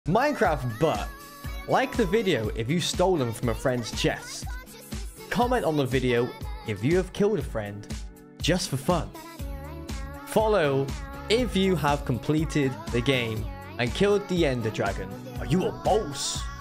Minecraft butt. Like the video if you stole them from a friend's chest. Comment on the video if you have killed a friend just for fun. Follow if you have completed the game and killed the Ender Dragon. Are you a boss?